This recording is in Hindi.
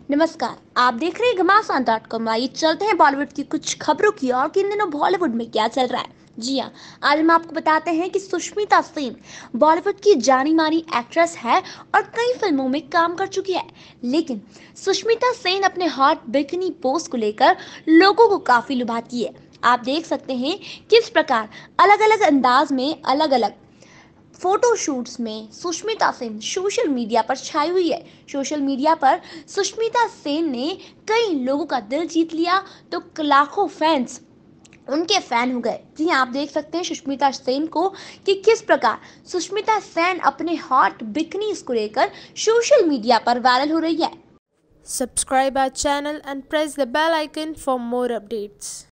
नमस्कार, आप देख रहे हैं घमासान.com। आइए चलते हैं बॉलीवुड की कुछ खबरों की और कि इन दिनों बॉलीवुड में क्या चल रहा है। जी हाँ, आज हम आपको बताते हैं कि सुष्मिता सेन बॉलीवुड की जानी मानी एक्ट्रेस है और कई फिल्मों में काम कर चुकी है। लेकिन सुष्मिता सेन अपने हॉट बिकिनी पोस्ट को लेकर लोगों को काफी लुभाती है। आप देख सकते हैं किस प्रकार अलग अलग अंदाज में अलग अलग फोटो शूट्स में सुष्मिता सेन सोशल मीडिया पर छाई हुई है। सोशल मीडिया पर सुष्मिता सेन ने कई लोगों का दिल जीत लिया तो लाखों फैंस उनके फैन हो गए। जी हाँ, आप देख सकते हैं सुष्मिता सेन को कि किस प्रकार सुष्मिता सेन अपने हॉट बिकनीज को लेकर सोशल मीडिया पर वायरल हो रही है। Subscribe our channel and press the bell icon for more updates.